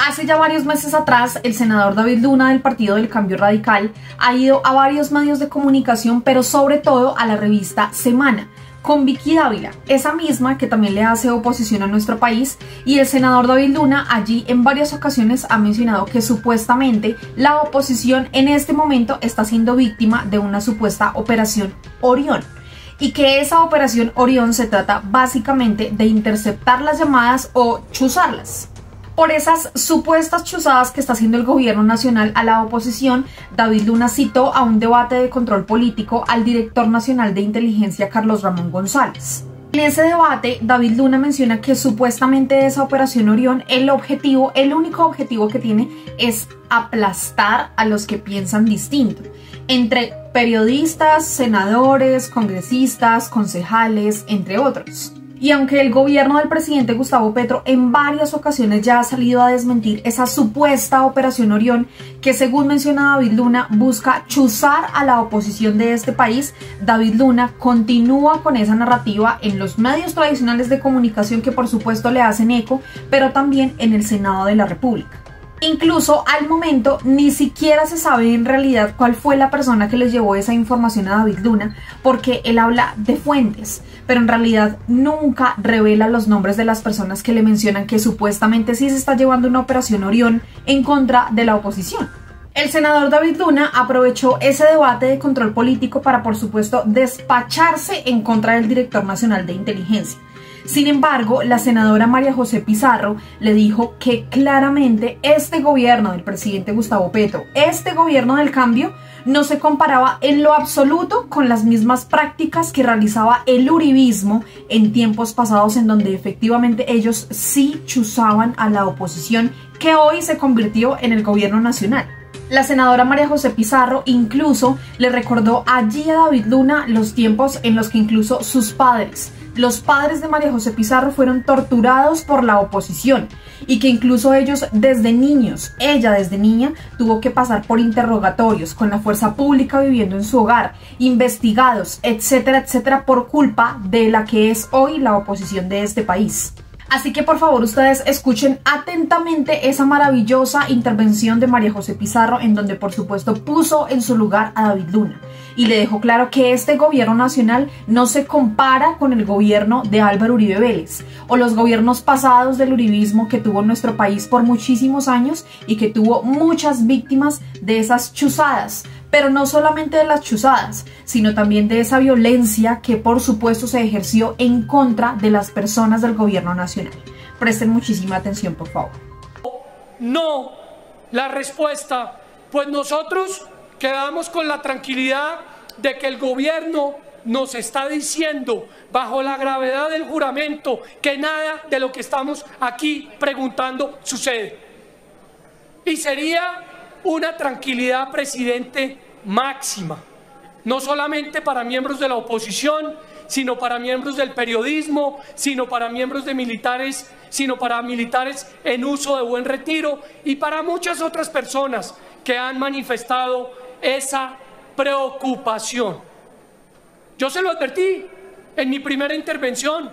Hace ya varios meses atrás, el senador David Luna del Partido del Cambio Radical ha ido a varios medios de comunicación, pero sobre todo a la revista Semana, con Vicky Dávila, esa misma que también le hace oposición a nuestro país, y el senador David Luna allí en varias ocasiones ha mencionado que supuestamente la oposición en este momento está siendo víctima de una supuesta operación Orión, y que esa operación Orión se trata básicamente de interceptar las llamadas o chuzarlas. Por esas supuestas chuzadas que está haciendo el gobierno nacional a la oposición, David Luna citó a un debate de control político al director nacional de inteligencia Carlos Ramón González. En ese debate, David Luna menciona que supuestamente esa operación Orión, el único objetivo que tiene es aplastar a los que piensan distinto, entre periodistas, senadores, congresistas, concejales, entre otros. Y aunque el gobierno del presidente Gustavo Petro en varias ocasiones ya ha salido a desmentir esa supuesta operación Orión, que según menciona David Luna busca chuzar a la oposición de este país, David Luna continúa con esa narrativa en los medios tradicionales de comunicación que por supuesto le hacen eco, pero también en el Senado de la República. Incluso al momento ni siquiera se sabe en realidad cuál fue la persona que les llevó esa información a David Luna, porque él habla de fuentes, pero en realidad nunca revela los nombres de las personas que le mencionan que supuestamente sí se está llevando una operación Orión en contra de la oposición. El senador David Luna aprovechó ese debate de control político para, por supuesto, despacharse en contra del director nacional de inteligencia. Sin embargo, la senadora María José Pizarro le dijo que claramente este gobierno del presidente Gustavo Petro, este gobierno del cambio, no se comparaba en lo absoluto con las mismas prácticas que realizaba el uribismo en tiempos pasados, en donde efectivamente ellos sí chuzaban a la oposición, que hoy se convirtió en el gobierno nacional. La senadora María José Pizarro incluso le recordó allí a David Luna los tiempos en los que incluso sus padres, los padres de María José Pizarro, fueron torturados por la oposición y que incluso ellos desde niños, ella desde niña, tuvo que pasar por interrogatorios con la fuerza pública viviendo en su hogar, investigados, etcétera, etcétera, por culpa de la que es hoy la oposición de este país. Así que por favor ustedes escuchen atentamente esa maravillosa intervención de María José Pizarro, en donde por supuesto puso en su lugar a David Luna y le dejó claro que este gobierno nacional no se compara con el gobierno de Álvaro Uribe Vélez o los gobiernos pasados del uribismo que tuvo nuestro país por muchísimos años y que tuvo muchas víctimas de esas chuzadas. Pero no solamente de las chuzadas, sino también de esa violencia que por supuesto se ejerció en contra de las personas del gobierno nacional. Presten muchísima atención, por favor. No, la respuesta, pues nosotros quedamos con la tranquilidad de que el gobierno nos está diciendo, bajo la gravedad del juramento, que nada de lo que estamos aquí preguntando sucede. Y sería una tranquilidad, presidente, máxima, no solamente para miembros de la oposición, sino para miembros del periodismo, sino para miembros de militares, sino para militares en uso de buen retiro y para muchas otras personas que han manifestado esa preocupación. Yo se lo advertí en mi primera intervención,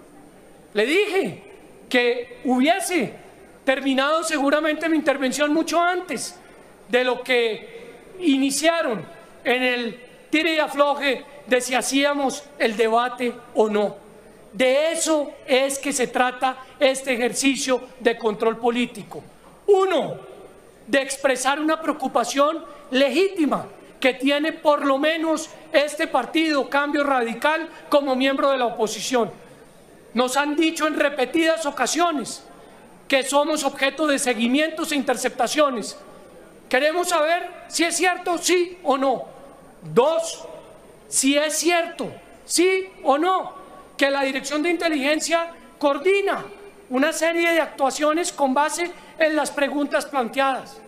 le dije que hubiese terminado seguramente mi intervención mucho antes de lo que iniciaron en el tire y afloje de si hacíamos el debate o no. De eso es que se trata este ejercicio de control político. Uno, de expresar una preocupación legítima que tiene por lo menos este partido Cambio Radical como miembro de la oposición. Nos han dicho en repetidas ocasiones que somos objeto de seguimientos e interceptaciones. Queremos saber si es cierto, sí o no. Dos, si es cierto, sí o no, que la Dirección de Inteligencia coordina una serie de actuaciones con base en las preguntas planteadas.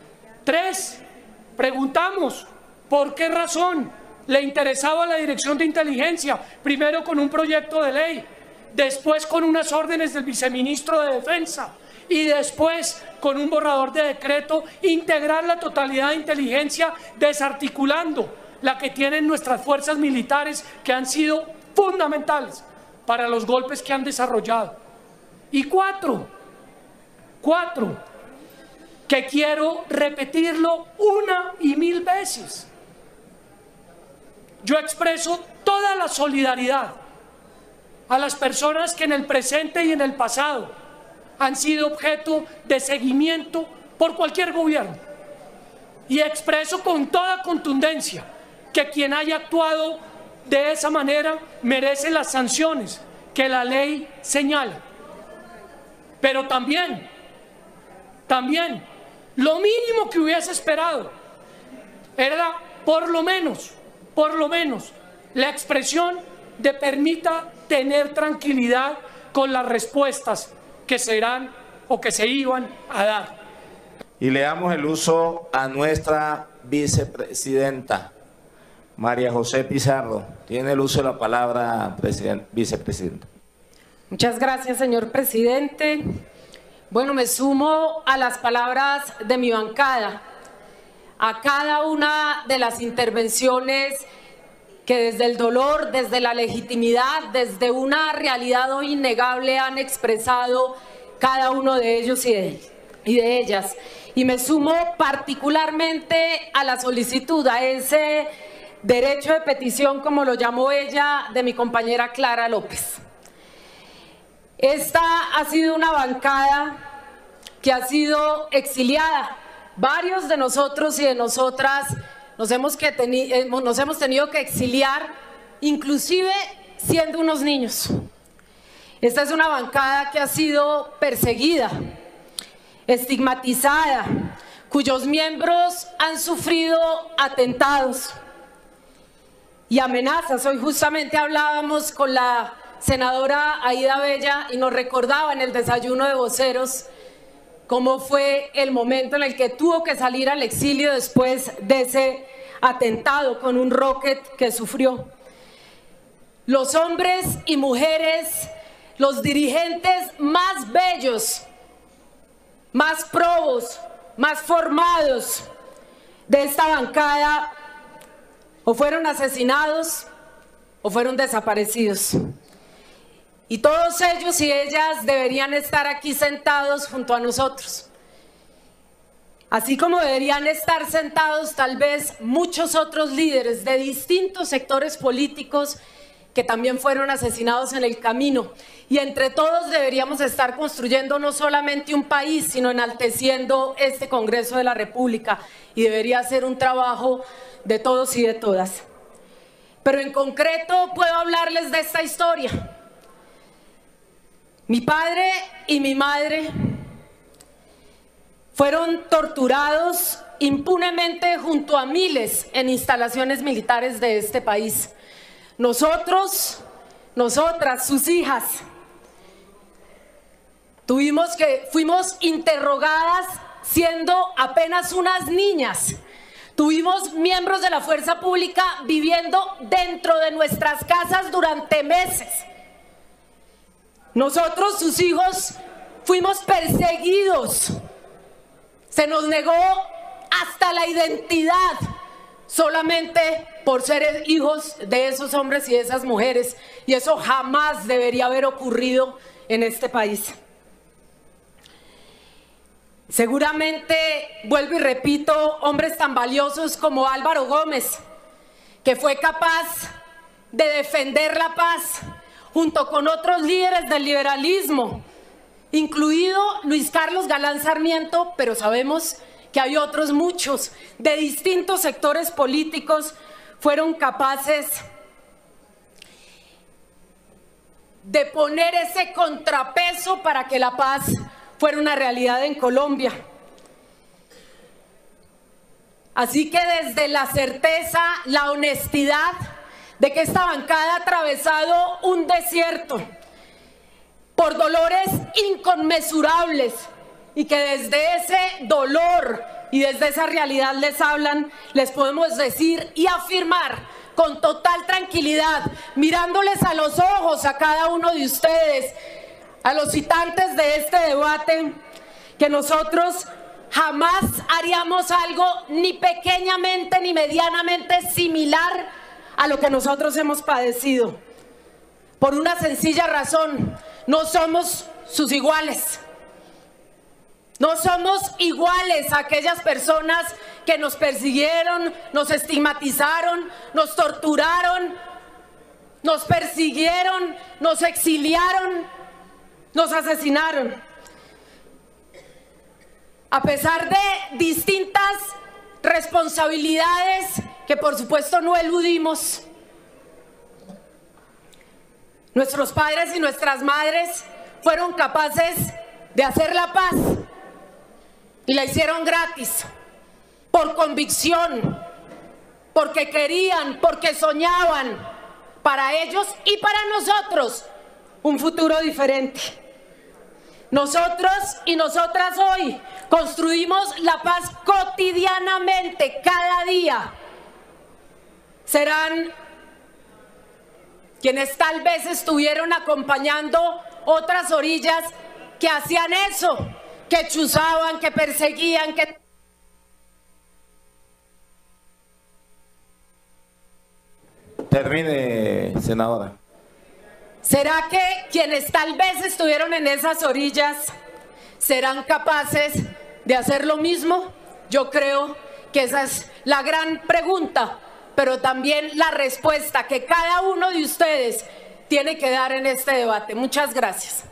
Tres, preguntamos por qué razón le interesaba a la Dirección de Inteligencia, primero con un proyecto de ley, después con unas órdenes del viceministro de Defensa y después con un borrador de decreto, integrar la totalidad de inteligencia desarticulando la que tienen nuestras fuerzas militares, que han sido fundamentales para los golpes que han desarrollado. Y cuatro, que quiero repetirlo una y mil veces. Yo expreso toda la solidaridad a las personas que en el presente y en el pasado han sido objeto de seguimiento por cualquier gobierno. Y expreso con toda contundencia que quien haya actuado de esa manera merece las sanciones que la ley señala. Pero también, lo mínimo que hubiese esperado era por lo menos, la expresión de permita tener tranquilidad con las respuestas que serán o que se iban a dar. Y le damos el uso a nuestra vicepresidenta, María José Pizarro. Tiene el uso de la palabra, vicepresidenta. Muchas gracias, señor presidente. Bueno, me sumo a las palabras de mi bancada, a cada una de las intervenciones que desde el dolor, desde la legitimidad, desde una realidad hoy innegable han expresado cada uno de ellos y de ellas. Y me sumo particularmente a la solicitud, a ese derecho de petición, como lo llamó ella, de mi compañera Clara López. Esta ha sido una bancada que ha sido exiliada. Varios de nosotros y de nosotras nos hemos tenido que exiliar, inclusive siendo unos niños. Esta es una bancada que ha sido perseguida, estigmatizada, cuyos miembros han sufrido atentados y amenazas. Hoy justamente hablábamos con la senadora Aida Bella y nos recordaba en el desayuno de voceros cómo fue el momento en el que tuvo que salir al exilio después de ese atentado con un rocket que sufrió. Los hombres y mujeres, los dirigentes más bellos, más probos, más formados de esta bancada o fueron asesinados o fueron desaparecidos. Y todos ellos y ellas deberían estar aquí sentados junto a nosotros. Así como deberían estar sentados tal vez muchos otros líderes de distintos sectores políticos que también fueron asesinados en el camino. Y entre todos deberíamos estar construyendo no solamente un país, sino enalteciendo este Congreso de la República. Y debería ser un trabajo de todos y de todas. Pero en concreto puedo hablarles de esta historia. Mi padre y mi madre fueron torturados impunemente junto a miles en instalaciones militares de este país. Nosotros, nosotras, sus hijas, fuimos interrogadas siendo apenas unas niñas. Tuvimos miembros de la fuerza pública viviendo dentro de nuestras casas durante meses. Nosotros, sus hijos, fuimos perseguidos. Se nos negó hasta la identidad solamente por ser hijos de esos hombres y de esas mujeres. Y eso jamás debería haber ocurrido en este país. Seguramente, vuelvo y repito, hombres tan valiosos como Álvaro Gómez, que fue capaz de defender la paz, junto con otros líderes del liberalismo, incluido Luis Carlos Galán Sarmiento, pero sabemos que hay otros muchos de distintos sectores políticos, fueron capaces de poner ese contrapeso para que la paz fuera una realidad en Colombia. Así que desde la certeza, la honestidad de que esta bancada ha atravesado un desierto por dolores inconmensurables y que desde ese dolor y desde esa realidad les podemos decir y afirmar con total tranquilidad, mirándoles a los ojos a cada uno de ustedes, a los citantes de este debate, que nosotros jamás haríamos algo ni pequeñamente ni medianamente similar a lo que nosotros hemos padecido, por una sencilla razón: no somos sus iguales. No somos iguales a aquellas personas que nos persiguieron, nos estigmatizaron, nos torturaron, nos persiguieron, nos exiliaron, nos asesinaron. A pesar de distintas responsabilidades que por supuesto no eludimos, nuestros padres y nuestras madres fueron capaces de hacer la paz y la hicieron gratis, por convicción, porque querían, porque soñaban para ellos y para nosotros un futuro diferente. Nosotros y nosotras hoy construimos la paz cotidianamente, cada día. Serán quienes tal vez estuvieron acompañando otras orillas que hacían eso, que chuzaban, que perseguían, que... Termine, senadora. ¿Será que quienes tal vez estuvieron en esas orillas serán capaces de hacer lo mismo? Yo creo que esa es la gran pregunta, pero también la respuesta que cada uno de ustedes tiene que dar en este debate. Muchas gracias.